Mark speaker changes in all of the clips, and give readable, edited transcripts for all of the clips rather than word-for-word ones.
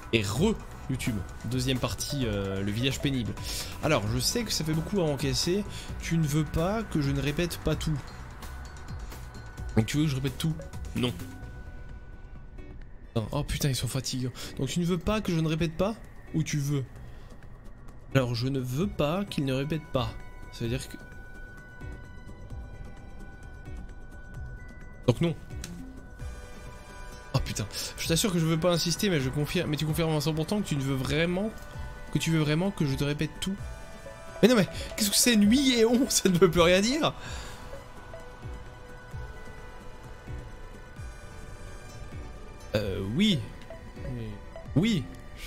Speaker 1: Et YouTube, deuxième partie, le village pénible. Alors, je sais que ça fait beaucoup à encaisser. Tu ne veux pas que je ne répète pas tout. Donc tu veux que je répète tout? Non. Non. Oh putain, ils sont fatigants. Donc tu ne veux pas que je ne répète pas? Ou tu veux? Alors, je ne veux pas qu'ils ne répètent pas. Ça veut dire que... Donc non. Oh putain, je t'assure que je veux pas insister, mais je confirme. Mais tu confirmes à 100% que tu ne veux vraiment... Que tu veux vraiment que je te répète tout? Mais non mais, qu'est-ce que c'est nuit et on? Ça ne veut plus rien dire. Oui. Oui.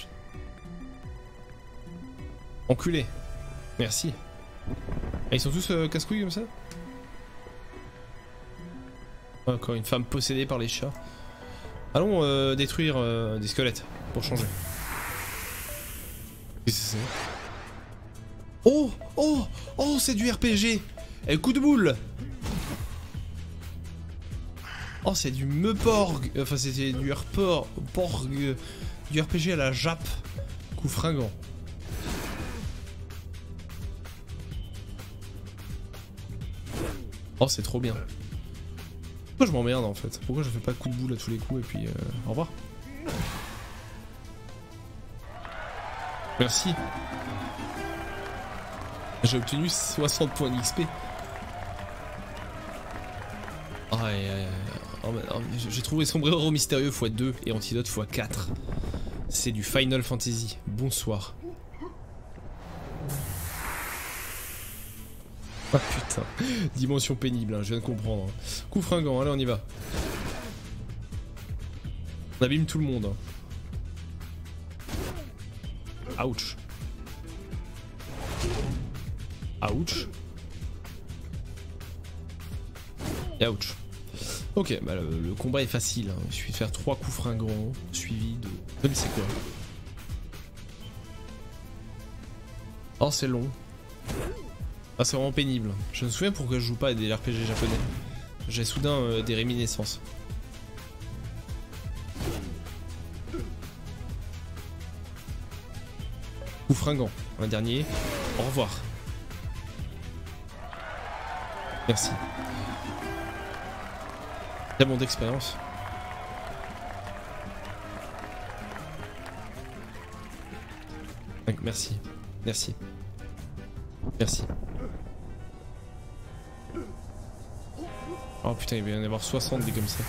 Speaker 1: Enculé. Merci. Ah, ils sont tous casse-couilles comme ça? Encore une femme possédée par les chats. Allons détruire des squelettes pour changer. Qu'est-ce que c'est? Oh! Oh! Oh! C'est du RPG! Et coup de boule! Oh, c'est du Meuporg! Enfin, c'était du Porg. Du RPG à la Jap. Coup fringant. Oh, c'est trop bien. Pourquoi je m'emmerde en fait? Pourquoi je fais pas coup de boule à tous les coups et puis au revoir? Merci. J'ai obtenu 60 points d'XP. J'ai trouvé sombrero mystérieux x2 et antidote x4. C'est du Final Fantasy. Bonsoir. Ah putain, dimension pénible, hein, je viens de comprendre. Coup fringant, allez on y va. On abîme tout le monde. Hein. Ouch. Ouch. Et ouch. Ok, bah le combat est facile. Hein. Il suffit de faire 3 coups fringants suivis de... Je ne sais quoi. Oh c'est long. Ah c'est vraiment pénible. Je me souviens pourquoi je joue pas à des RPG japonais. J'ai soudain des réminiscences. Coup fringant, un dernier. Au revoir. Merci. Tellement d'expérience. Merci. Merci. Merci. Oh putain, il va y en avoir 60 des comme ça.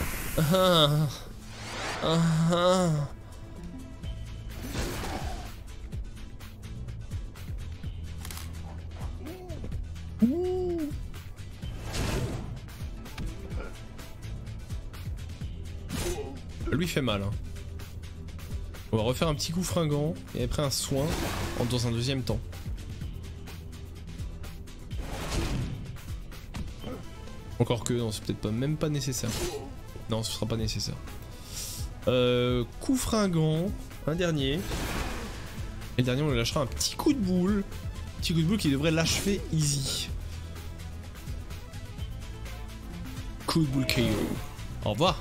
Speaker 1: Lui fait mal. Hein. On va refaire un petit coup fringant et après un soin dans un deuxième temps. Encore que, non, c'est peut-être pas, même pas nécessaire. Non, ce sera pas nécessaire. Coup fringant, un dernier. Et le dernier, on lui lâchera un petit coup de boule. Petit coup de boule qui devrait l'achever easy. Coup de boule KO. Au revoir.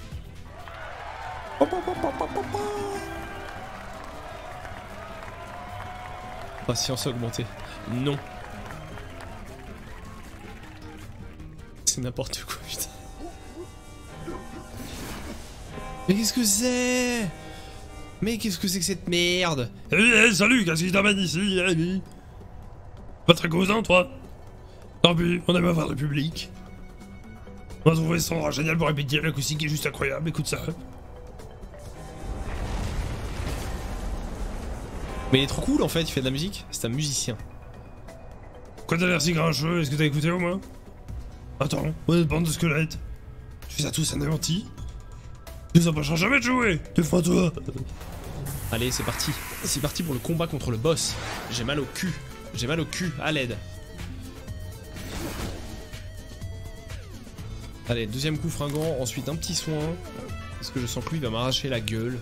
Speaker 1: Patience augmentée. Non. C'est n'importe quoi, putain. Mais qu'est-ce que c'est? Mais qu'est-ce que c'est que cette merde?
Speaker 2: Salut, qu'est-ce qui t'amène ici, ami? Pas très cousin, toi? Tant pis, on aime avoir le public. On a trouvé son génial pour répéter, l'acoustique est juste incroyable, écoute ça.
Speaker 1: Mais il est trop cool en fait, il fait de la musique, c'est un musicien.
Speaker 2: Quoi t'as l'air si grincheux, est-ce que t'as écouté au moins? Attends, on est une bande de squelettes. Tu fais ça tous anéantis? Tu nous empêcheras jamais de jouer, défends-toi.
Speaker 1: Allez, c'est parti. C'est parti pour le combat contre le boss. J'ai mal au cul. J'ai mal au cul, à l'aide. Allez, deuxième coup fringant, ensuite un petit soin. Parce que je sens que lui va m'arracher la gueule.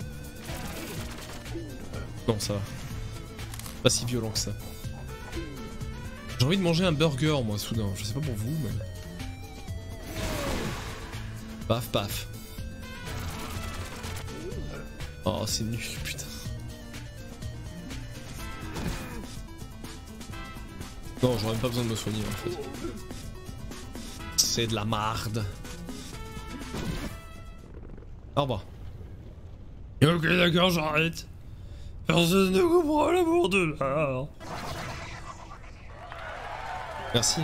Speaker 1: Non, ça va. Pas si violent que ça. J'ai envie de manger un burger, moi, soudain. Je sais pas pour vous, mais... Paf, paf. Oh, c'est nul, putain. Non, j'aurais même pas besoin de me soigner en fait. C'est de la marde. Au revoir.
Speaker 2: Ok, d'accord, j'arrête. Personne ne comprend l'amour de l'art.
Speaker 1: Merci.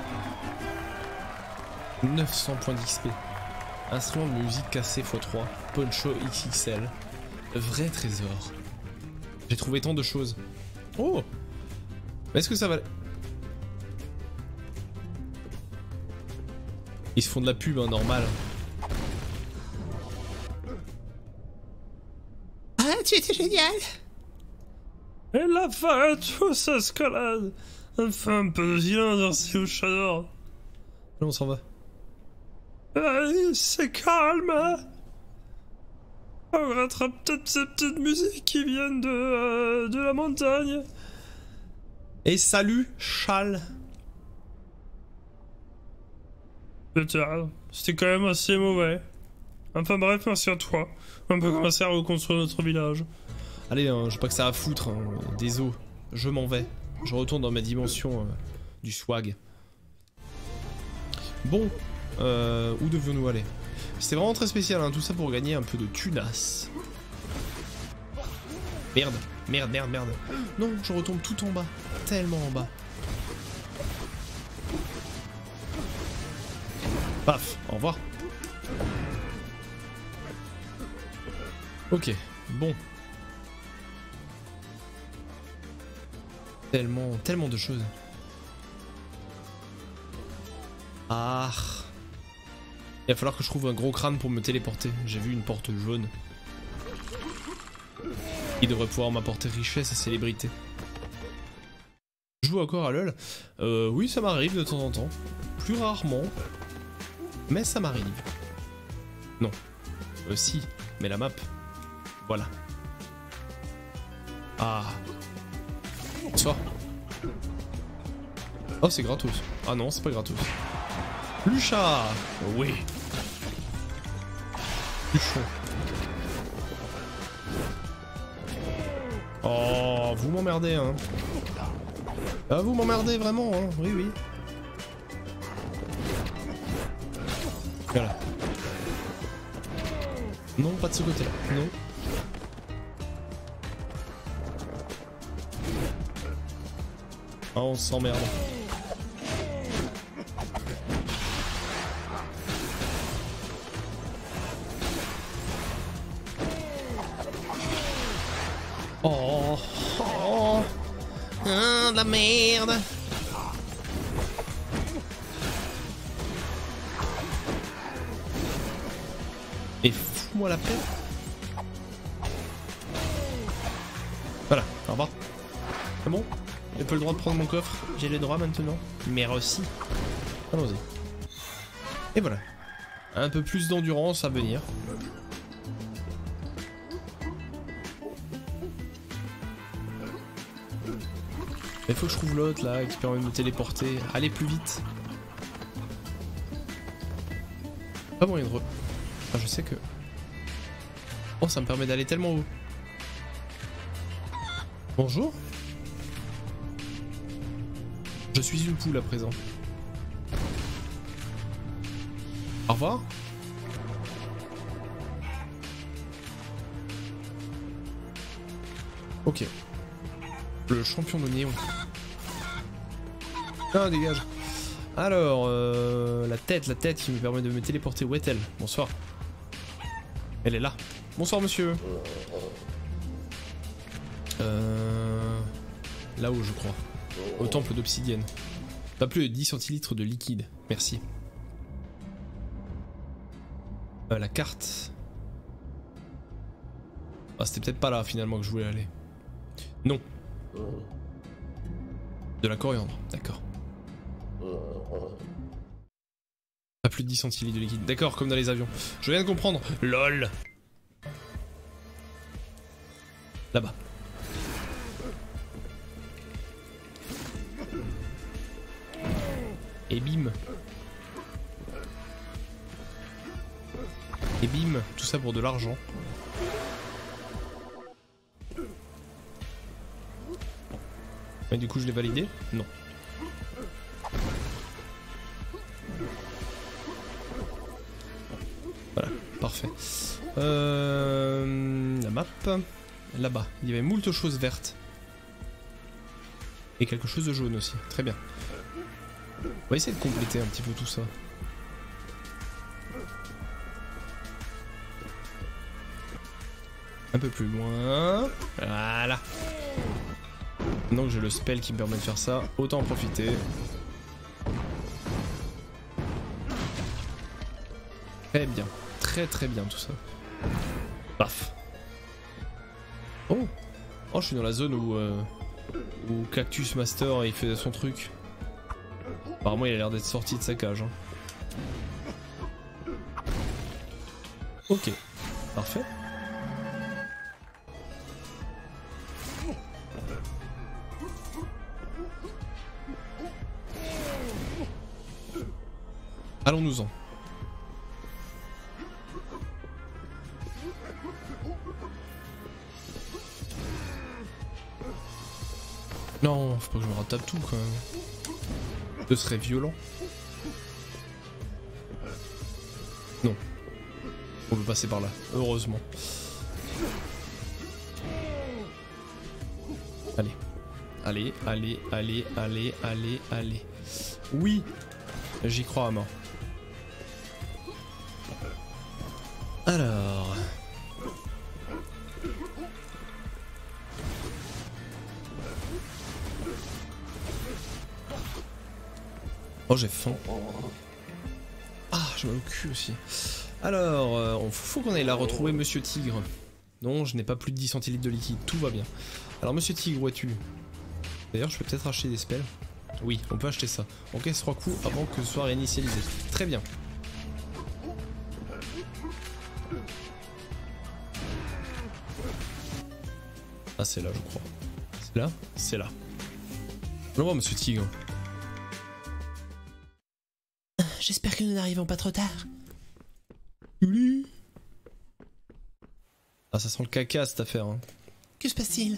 Speaker 1: 900 points d'XP. Instrument de musique cassé x3. Poncho XXL. Vrai trésor. J'ai trouvé tant de choses. Oh! Mais est-ce que ça va... Ils se font de la pub, hein, normal.
Speaker 3: Ah, tu étais génial!
Speaker 2: Et la fin, tout s'escalade. Enfin, un peu de silence dans ces mouchadors.
Speaker 1: Là, on s'en va.
Speaker 2: C'est calme. On rattrape peut-être ces petites musiques qui viennent de la montagne.
Speaker 1: Et salut, Chal.
Speaker 2: Putain, c'était quand même assez mauvais. Enfin bref, merci à toi. On peut commencer à reconstruire notre village.
Speaker 1: Allez, hein, j'ai pas que ça à foutre. Hein. Des os. Je m'en vais. Je retourne dans ma dimension du swag. Bon, où devions-nous aller? C'était vraiment très spécial, hein, tout ça pour gagner un peu de tunas. Merde, merde, merde, merde. Non, je retombe tout en bas. Tellement en bas. Paf, au revoir. Ok, bon. Tellement de choses. Ah. Il va falloir que je trouve un gros crâne pour me téléporter. J'ai vu une porte jaune. Il devrait pouvoir m'apporter richesse et célébrité. Je joue encore à LoL. Oui, ça m'arrive de temps en temps. Plus rarement. Mais ça m'arrive. Non. Si, mais la map. Voilà. Ah. Bonsoir. Oh, c'est gratos. Ah non, c'est pas gratos. Lucha. Oui. Luchon. Oh, vous m'emmerdez, hein. Ah, vous m'emmerdez vraiment, hein. Oui, oui. Voilà. Non, pas de ce côté-là. Non. Ah, on s'emmerde. Oh, oh, ah, de la merde. Et fous-moi la paix. Voilà, au revoir. C'est bon? J'ai pas le droit de prendre mon coffre. J'ai le droit maintenant. Merci. Allons-y. Et voilà. Un peu plus d'endurance à venir. Il faut que je trouve l'autre là qui permet de me téléporter. Aller plus vite. Pas moyen de Ah, je sais que... Oh, ça me permet d'aller tellement haut. Bonjour. Je suis une poule à présent. Au revoir. Ok. Le champion de néon. Ah, dégage. Alors, la tête qui me permet de me téléporter. Où est-elle? Bonsoir. Elle est là. Bonsoir, monsieur. Là-haut, je crois. Au temple d'obsidienne. Pas plus de 10 centilitres de liquide. Merci. La carte. Ah, c'était peut-être pas là, finalement, que je voulais aller. Non. De la coriandre, d'accord. Pas plus de 10 centilitres de liquide. D'accord, comme dans les avions. Je viens de comprendre. LOL. Là-bas. Et bim. Et bim. Tout ça pour de l'argent. Mais du coup je l'ai validé? Non. Voilà, parfait. La map. Là-bas, il y avait moult choses vertes. Et quelque chose de jaune aussi, très bien. On va essayer de compléter un petit peu tout ça. Un peu plus loin. Voilà. Maintenant que j'ai le spell qui me permet de faire ça, autant en profiter. Très bien. Très bien tout ça. Paf. Oh. Oh, je suis dans la zone où Cactus Master il faisait son truc. Apparemment il a l'air d'être sorti de sa cage. Hein. Ok. Parfait. Allons-nous-en. Non, faut pas que je me retape tout quand même. Ce serait violent. Non. On peut passer par là, heureusement. Allez. Allez. Oui. J'y crois à mort. Alors... Oh j'ai faim. Ah j'ai mal au cul aussi. Alors faut qu'on aille la retrouver Monsieur Tigre. Non je n'ai pas plus de 10 centilitres de liquide, tout va bien. Alors Monsieur Tigre où es-tu? D'ailleurs je peux peut-être acheter des spells. Oui on peut acheter ça. Encaisse 3 coups avant que ce soit réinitialisé. Très bien. Ah c'est là je crois. C'est là? C'est là. Je vois Monsieur Tigre.
Speaker 3: J'espère que nous n'arrivons pas trop tard.
Speaker 1: Ah ça sent le caca cette affaire. Hein.
Speaker 3: Que se passe-t-il?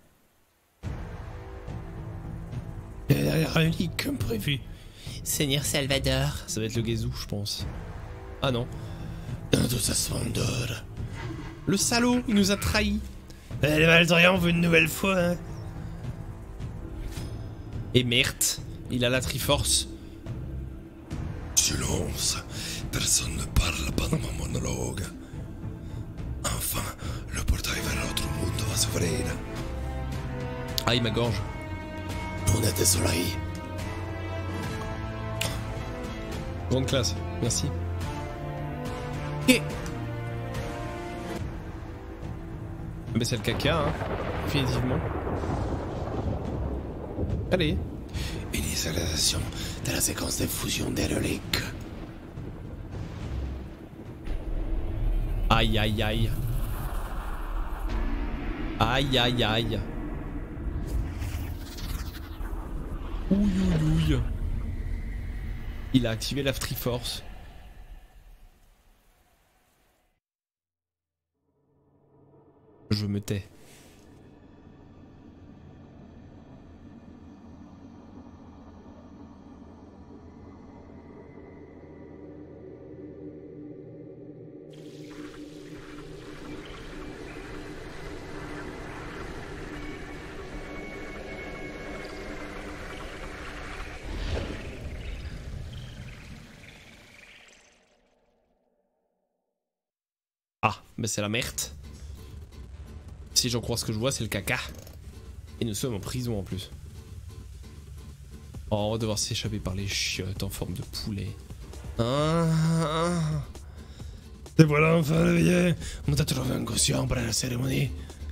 Speaker 2: La relique comme prévu.
Speaker 3: Seigneur Salvador.
Speaker 1: Ça va être le gazou je pense. Ah non.
Speaker 2: Dans toute sa splendeur.
Speaker 1: Le salaud, il nous a trahis.
Speaker 2: Les Valdrians veut une nouvelle fois. Hein.
Speaker 1: Et merde, il a la Triforce.
Speaker 2: Silence. Personne ne parle pendant mon monologue. Enfin, le portail vers l'autre monde va s'ouvrir.
Speaker 1: Aïe ma gorge.
Speaker 2: Lunette et soleil.
Speaker 1: Grande classe, merci.
Speaker 3: Et...
Speaker 1: Mais c'est le caca, hein, définitivement. Allez.
Speaker 2: Initialisation de la séquence de fusion des reliques.
Speaker 1: Aïe aïe aïe. Aïe aïe aïe. Ouille ouille ouille. Il a activé la Triforce. Je me tais. Ah, mais c'est la merde. Si j'en crois ce que je vois, c'est le caca. Et nous sommes en prison en plus. Oh, on va devoir s'échapper par les chiottes en forme de poulet.
Speaker 2: Et voilà enfin réveillé. On t'a trouvé inconscient pour la cérémonie.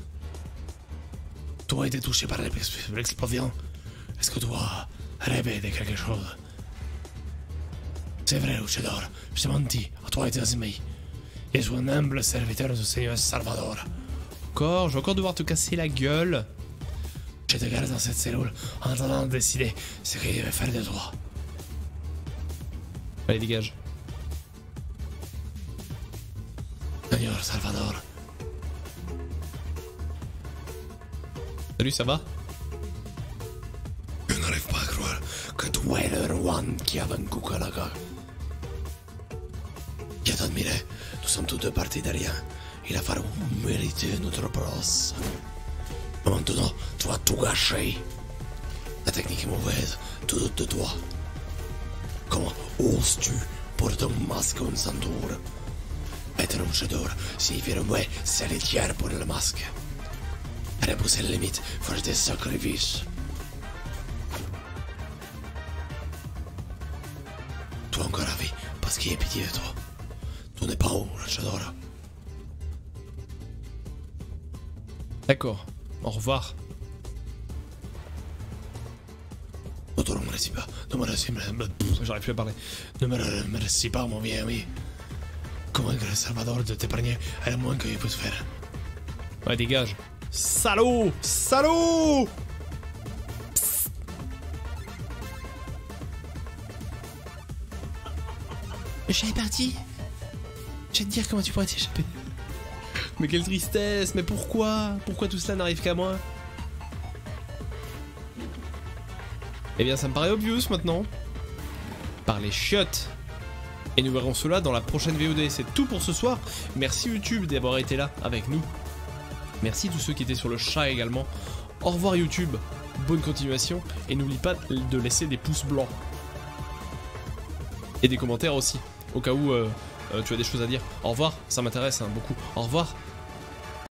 Speaker 2: Tu as été touché par l'explosion. Est-ce que tu as rêvé de quelque chose? C'est vrai, Luchador. Je t'ai menti. À toi et tes amis. Je suis un humble serviteur du Seigneur Salvador.
Speaker 1: Encore, je vais encore devoir te casser la gueule.
Speaker 2: Je te garde dans cette cellule en attendant de décider ce qu'il va faire de toi.
Speaker 1: Allez, dégage.
Speaker 2: Seigneur Salvador.
Speaker 1: Salut, ça va?
Speaker 4: Tu es le roi qui a vaincu Kalaga. Je t'admirais. Nous sommes tous deux partis de rien. Il a fallu mériter notre place. Maintenant, tu vas tout gâcher. La technique est mauvaise, tout doute de toi. Comment oses-tu porter un masque en ceinture? Être un chef-d'œuvre signifie ouais, c'est les tiers pour le masque. Repousser les limites, faire des sacrifices. Toi encore à vie, parce qu'il y a pitié de toi. Tu n'es pas un chef-d'œuvre.
Speaker 1: D'accord, au revoir.
Speaker 4: Ne te remercie pas, ne me remercie pas.
Speaker 1: J'arrive plus à parler.
Speaker 4: Ne me remercie pas, mon vieil ami. Convaincre Salvador de t'épargner est le moins qu'il puisse faire.
Speaker 1: Ouais, dégage. Salaud! Salaud!
Speaker 3: Le chat est parti. Je vais te dire comment tu pourrais t'échapper.
Speaker 1: Mais quelle tristesse! Mais pourquoi? Pourquoi tout cela n'arrive qu'à moi? Eh bien, ça me paraît obvious maintenant. Par les chiottes. Et nous verrons cela dans la prochaine VOD. C'est tout pour ce soir. Merci YouTube d'avoir été là avec nous. Merci tous ceux qui étaient sur le chat également. Au revoir YouTube. Bonne continuation. Et n'oublie pas de laisser des pouces blancs. Et des commentaires aussi. Au cas où tu as des choses à dire. Au revoir. Ça m'intéresse beaucoup. Au revoir.